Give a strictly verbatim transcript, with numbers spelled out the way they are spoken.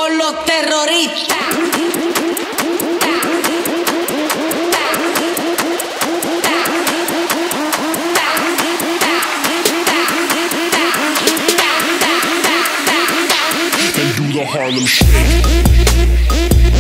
con los terroristas. And do the Harlem Shake.